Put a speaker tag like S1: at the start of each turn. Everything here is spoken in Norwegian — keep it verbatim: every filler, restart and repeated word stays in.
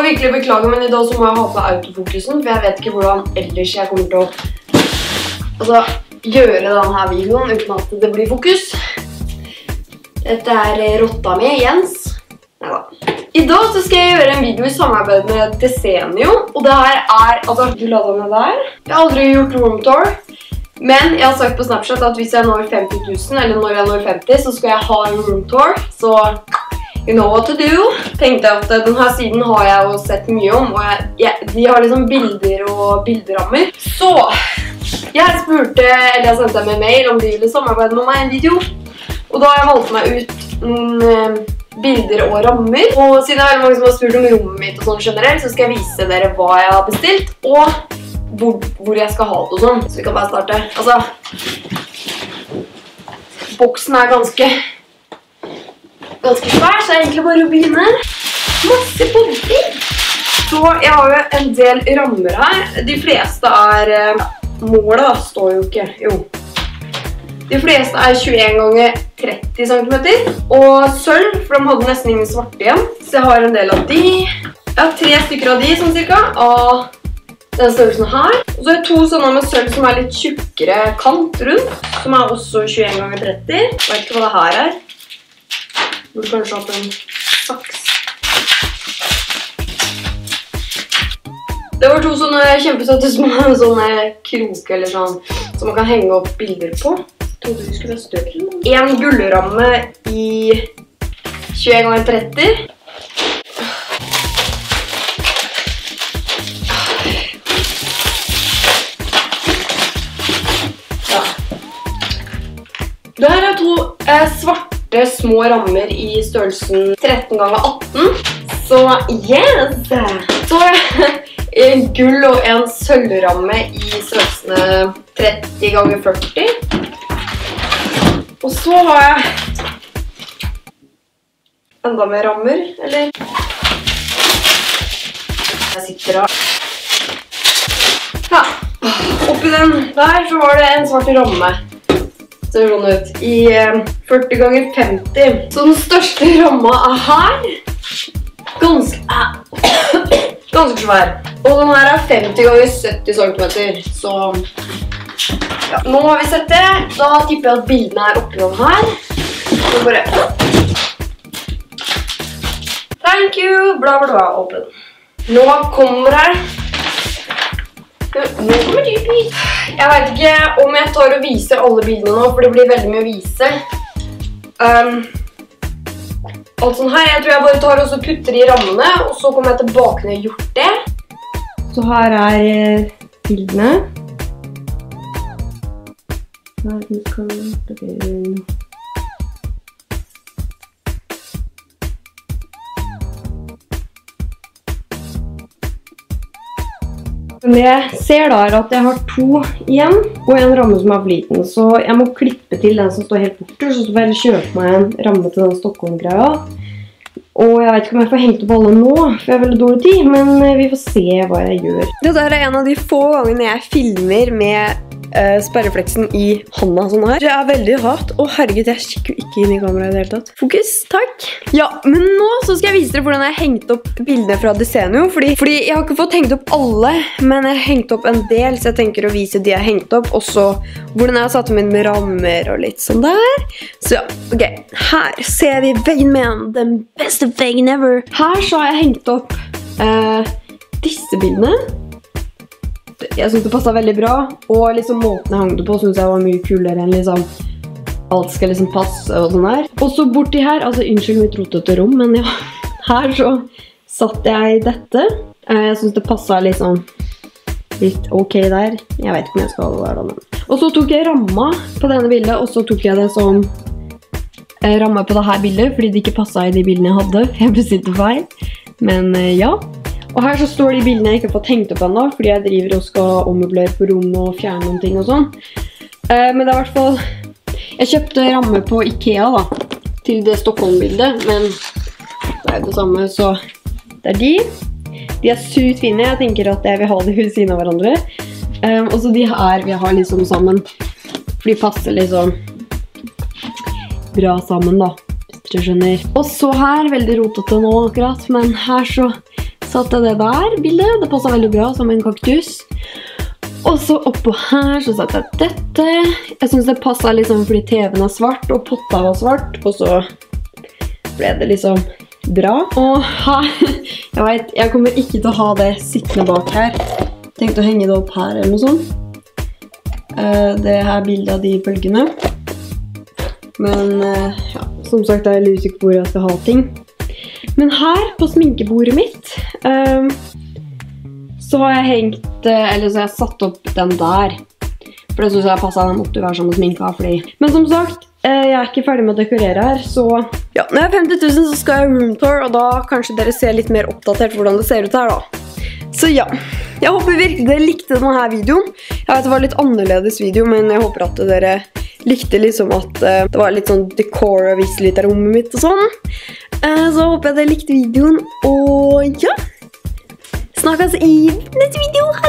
S1: virkelig beklage, men i dag så må jeg ha på autofokusen, for jeg vet ikke hvordan ellers jeg kommer til å altså, gjøre denne videoen uten at det blir fokus. Dette er rotta mi, Jens. Neida. I dag så skal jeg gjøre en video i samarbeid med Desenio, og det her er, altså, du la deg med der. Jeg har aldri gjort room tour, men jeg har sagt på Snapchat at hvis jeg når femti tusen, eller når jeg når femti, så skal jeg ha en room tour, så you know what to do. Tenkte jeg at denne siden har jeg jo sett mye om, og jeg, jeg, de har liksom bilder og bilderammer. Så, jeg spurte, eller jeg sendte dem en mail om de ville samarbeide med meg i en video, og da har jeg valgt meg ut noen bilder og rammer. Og siden det er veldig mange som har spurt om rommet mitt og sånn generelt, så skal jeg vise dere hva jeg har bestilt, og hvor, hvor jeg skal ha det og sånn. Så vi kan bare starte. Altså, boksen er ganske... ganske svær, så er egentlig bare å begynne. Masse bodder! Så jeg har jo en del rammer her. De fleste er... målet da, står jo ikke. Jo. De fleste er tjueen ganger tretti centimeter. Og sølv, for de hadde nesten ingen svarte igjen. Så jeg har en del av de. Jeg har tre stykker av de, sånn cirka. Av den størrelsen her. Og så har jeg to sånne med sølv som er litt tjukkere kant rundt. Som er også tjueen ganger tretti. Jeg vet ikke hva det her er. Burde kanskje hatt en saks. Det var to sånne kjempesøtte små sånne kroker eller sånn, som man kan henge opp bilder på. Jeg trodde vi skulle være større. En gullramme i tjueen ganger tretti. Ja. Det her er to eh, svarte små rammer i størrelsen tretten ganger atten. Så yes! Så en gull og en sølvramme i størrelsene tretti ganger førti. Og så har jeg enda mer rammer, eller? Jeg sitter da. Ja, oppi den der så var det en svart ramme. Ser sånn ut, i førti ganger femti. Så den største ramma er her. Ganske, äh, ganske svær. Og den her er femti ganger sytti centimeter. Så, ja. Nå har vi sett det. Da tipper jeg at bildene er oppi den her. Så bare... Thank you, bla bla bla, åpen. Nå kommer her... Nå kommer de bit. Jeg vet ikke om jeg tar og viser alle bildene nå, for det blir veldig mye å vise. Um, alt sånn her, jeg tror jeg bare tar og putter i rammene, og så kommer jeg tilbake når jeg har gjort det. Så her er bildene. Her skal vi... Men jeg ser da at jeg har to igjen, og en ramme som er for liten, så jeg må klippe til den som står helt borte, så får jeg kjøpe meg en ramme til den Stockholm-greia. Og jeg vet ikke om jeg får hengt opp alle nå, for jeg har veldig dårlig tid, men vi får se hva jeg gjør. Dette er en av de få gangene jeg filmer med uh, sperrefleksen i hånda sånn her. Det er veldig rart. Å herregud, jeg kikker jo ikke inn i kameraet i det hele tatt. Fokus, takk. Ja, men nå så skal jeg vise dere hvordan jeg har hengt opp bildene fra Desenio, fordi, fordi jeg har ikke fått hengt opp alle, men jeg har hengt opp en del, så jeg tenker å vise de jeg har hengt opp, og så hvordan jeg har satt dem inn med rammer og litt sånn der. Så ja, ok, her ser vi veggen min, den beste veggen ever. Her så har jeg hengt opp uh, disse bildene. Jeg synes det passet veldig bra, og liksom måten jeg hang det på synes jeg var mye kulere enn liksom alt skal liksom passe og sånn her. Og så borti her, altså unnskyld mitt rotete rom, men ja, her så satt jeg dette. Jeg synes det passet liksom litt ok der. Jeg vet ikke om jeg skal ha det der da, men. Og så tok jeg ramma på denne bildet, og så tok jeg det som ramme på dette bildet, fordi det ikke passet i de bildene jeg hadde, for jeg bestilte feil. Men ja. Og her så står de bildene jeg ikke har fått hengt opp ennå, fordi jeg driver og skal ommøblere på rom og fjerne noen ting og sånn. Men det er i hvert fall... Jeg kjøpte ramme på Ikea da, til det Stockholm-bildet, men det er jo det samme, så det er de. De er sykt fine, jeg tenker at jeg vil ha de ved siden av hverandre. Og så de her vi har liksom sammen, for de passer liksom bra sammen da, hvis dere skjønner. Og så her, veldig rotete nå akkurat, men her så
S2: satte jeg det der bildet. Det passet veldig bra som en kaktus. Og så oppå her så satte jeg dette. Jeg synes det passet liksom fordi TV-en er svart og potta var svart. Og så ble det liksom bra. Og her, jeg vet, jeg kommer ikke til å ha det sittende bak her. Jeg tenkte å henge det opp her eller noe sånt. Det her bildet av de bølgene. Men ja, som sagt er jeg litt usikker på hvor jeg skal ha ting. Men her på sminkebordet mitt um, så har jeg hengt, eller så har jeg satt opp den der. For det synes jeg passet, den måtte jo være som å sminke av fordi. Men som sagt, jeg er ikke ferdig med å dekorere her, så ja, når jeg er femti tusen så skal jeg roomtour, og da kanskje dere ser litt mer oppdatert hvordan det ser ut her da. Så ja, jeg håper virkelig dere likte denne videoen. Jeg vet det var litt annerledes video, men jeg håper at dere likte liksom at uh, det var litt sånn decor og vise litt av rommet mitt og sånn. Uh, så håper jeg dere likte videoen, og ja, snakkes i neste video.